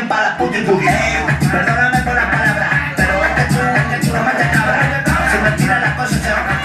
bien para la puti puti. Perdóname por las palabras, pero es que chulo mete cabra. Si me tiran las cosas se van.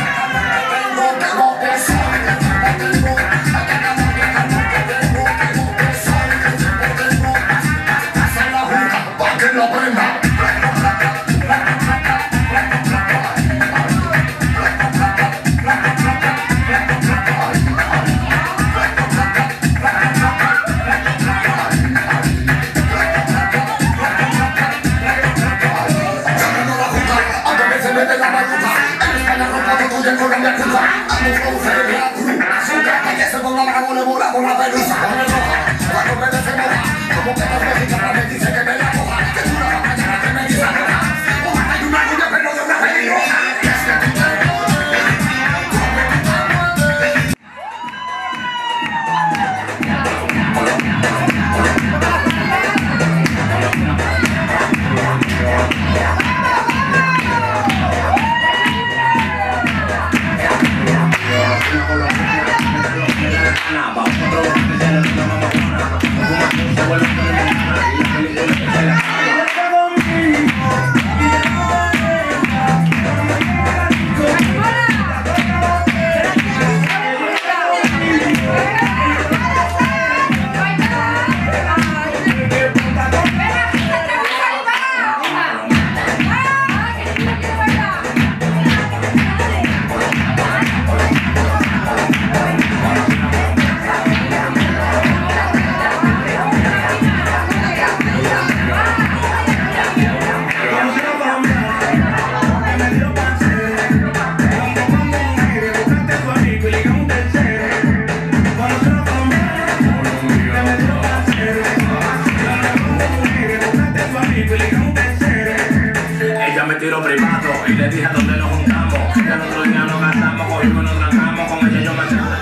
Tiro privado y le dije a dónde nos juntamos. El otro día nos gastamos, cogimos, nos trancamos, con ella yo me echaba.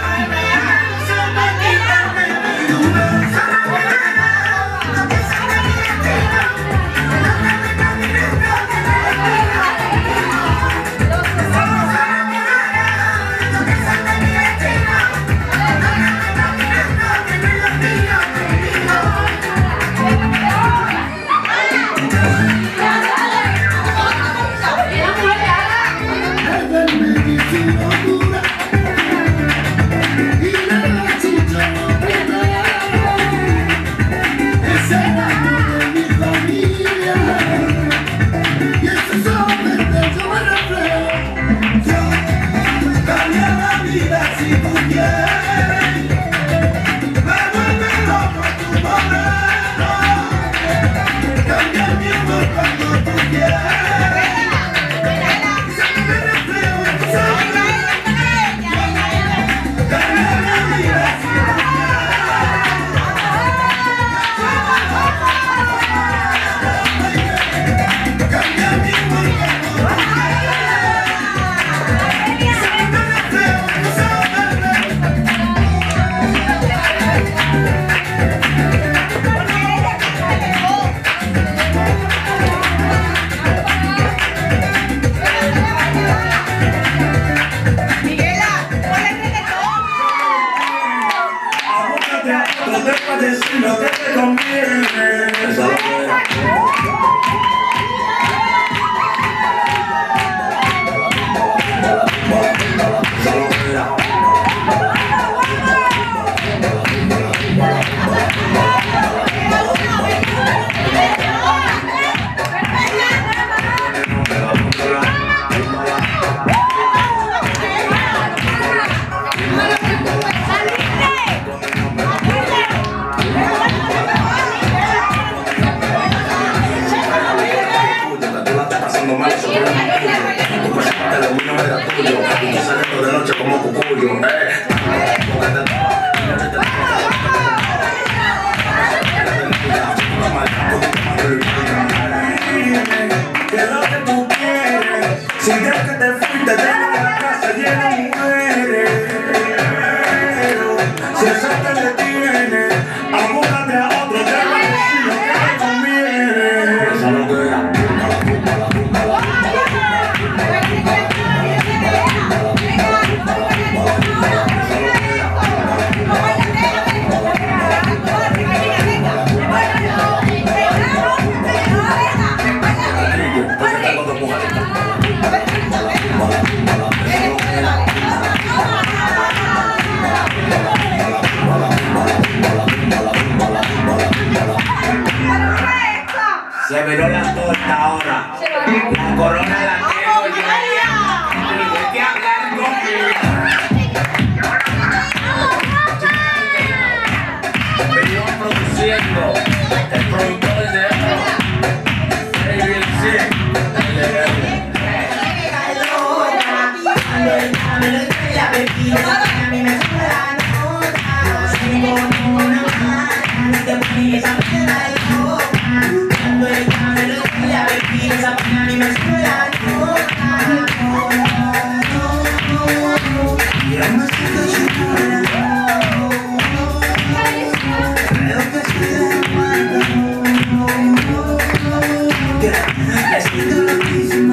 melodía, baby, a mí me sube la nota. Sigo como una mata, y te pone esa mierda loca. Cuando esta melodía, baby, a mí me sube la nota. Y aún me siento chingona. Creo que estoy de acuerdo. Me siento loquísimo.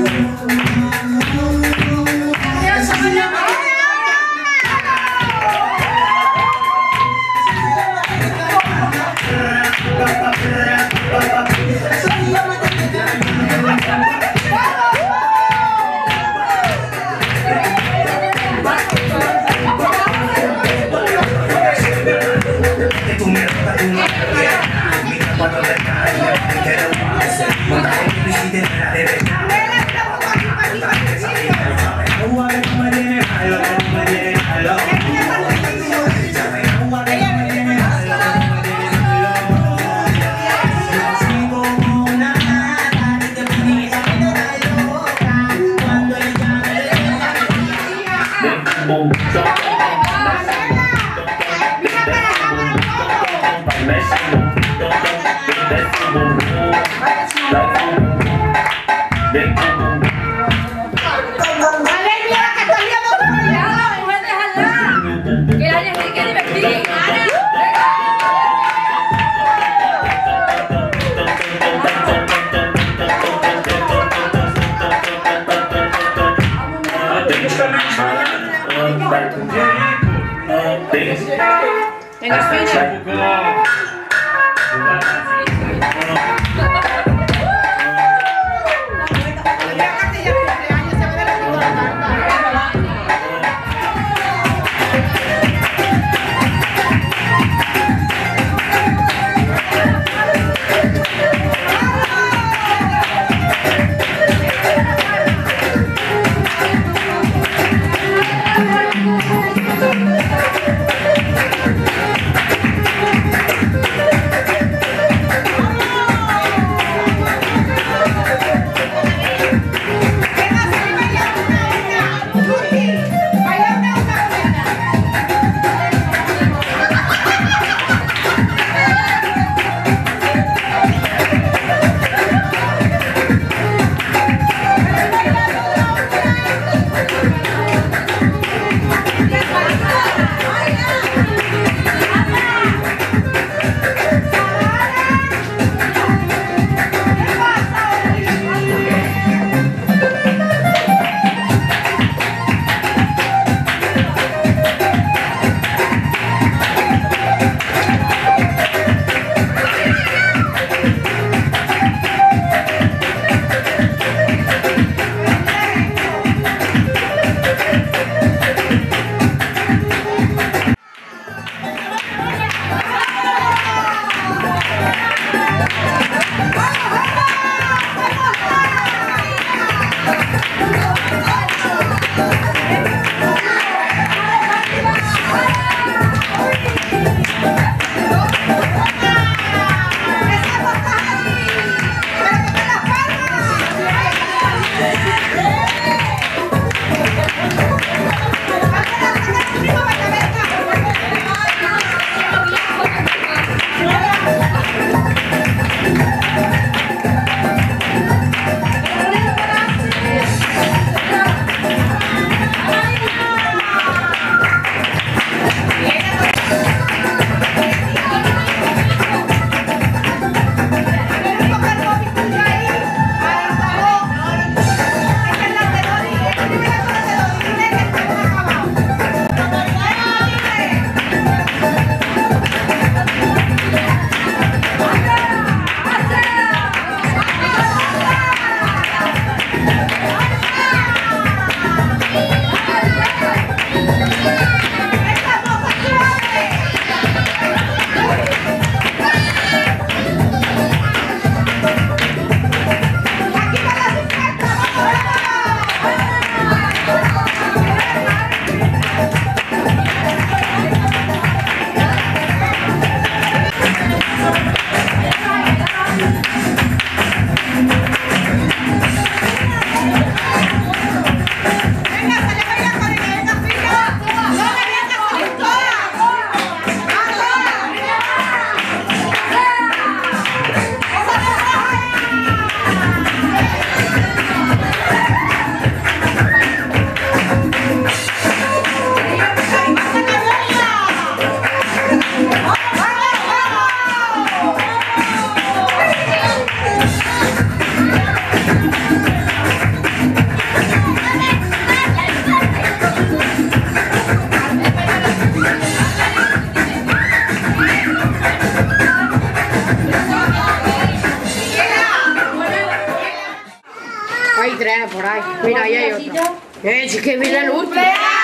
ahí. Mira, ahí hay otro. Es que mira el último.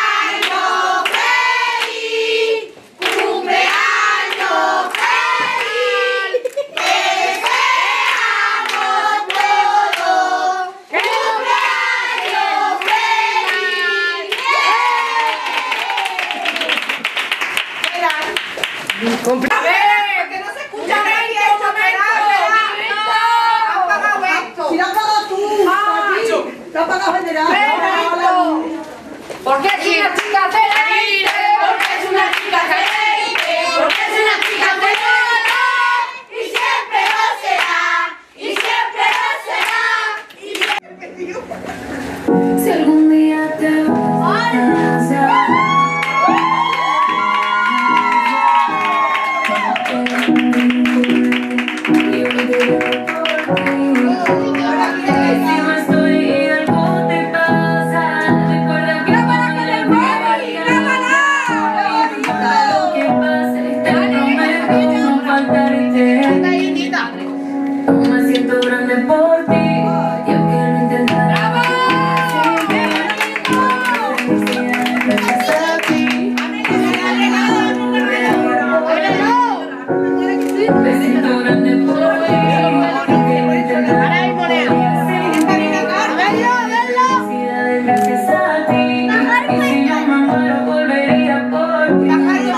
A ver, que no se escucha nadie, han pagado esto. Si lo has pagado tú, lo has pagado general. Porque es una chica feliz, porque es una chica feliz, porque es una chica feliz. Y siempre lo será, y siempre lo será. Si algún día te vas a casar, si no estoy y algo te pasa, recuerda que lo que pase, te prometo no faltarte. Me siento grande por ti, y aunque lo intentara, me siento grande por ti, aunque lo intentara. Felicidades gracias a ti, y si yo me muero volvería por ti.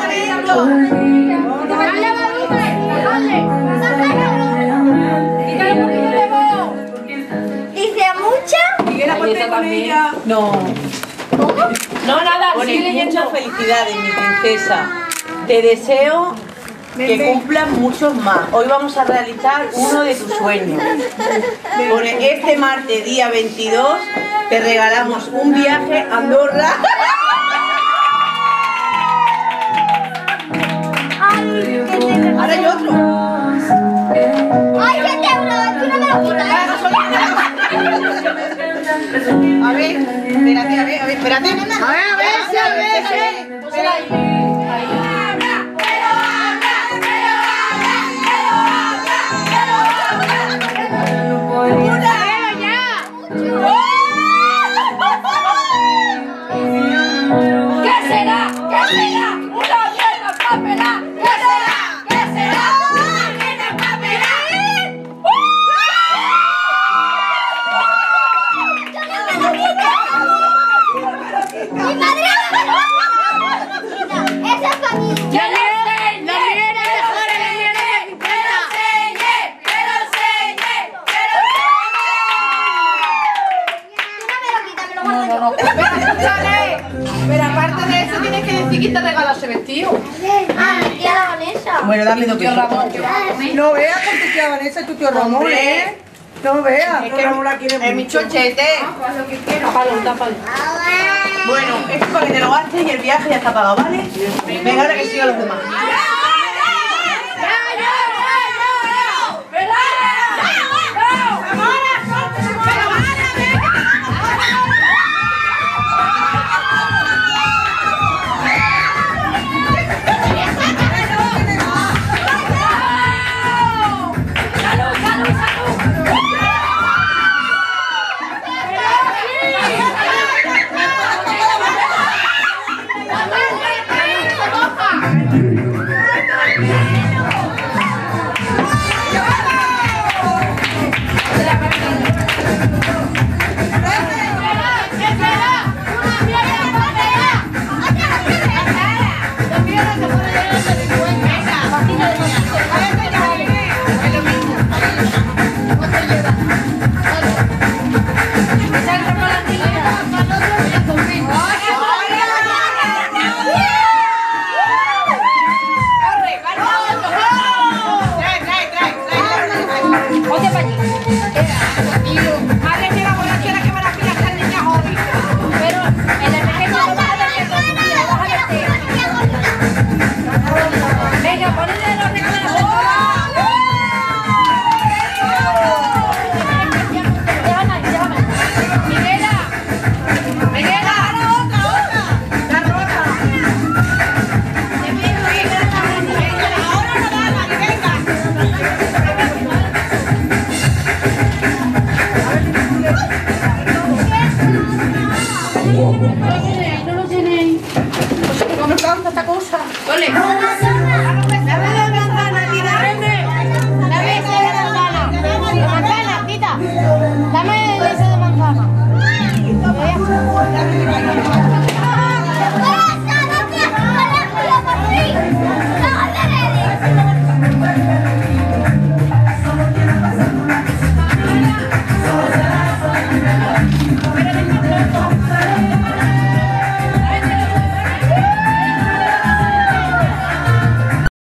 ¿Dice mucha? Miguel, aparte con ella. No. ¿Cómo? No, nada, Pone sigue leyendo. muchas felicidades, mi princesa. Te deseo que cumplas muchos más. Hoy vamos a realizar uno de tus sueños. Pone este martes, día 22, te regalamos un viaje a Andorra. Ahora hay otro. ¡Ay, 7 euros! ¡Tú no me lo quitas! A ver, espérate, nena. A ver, ¿Qué será? ¿Qué será? ¡Una vieja papelá! ¿Qué será? ¿Qué será? ¡Una vieja papelá! ¡Mi madre! ¡Esa es para mí! ¡Que lo enseñe! ¡Los míos eran mejores, los míos eran de 50! ¡Que lo enseñe! ¡Que lo enseñe! Tú no me lo quitas, me lo guardo yo. Pero escúchale. Pero aparte de eso tienes que decir quién te regaló ese vestido. Ah, mi tía la Vanessa. Bueno, dame dos besos. No veas con tu tía Vanessa y tu tío Ramón, ¿eh? No veas. Es que Ramón la quiere mucho. Es mi chochete. Haz lo que quieras. Tápalo. Bueno, esto es para que te lo gastes y el viaje ya está pagado, ¿vale? Venga, ahora que sigan los demás. no canta esta cosa. Ole. Dame la manzana, tita. Dame ese de manzana. De manzana, tita. Dame ese de manzana.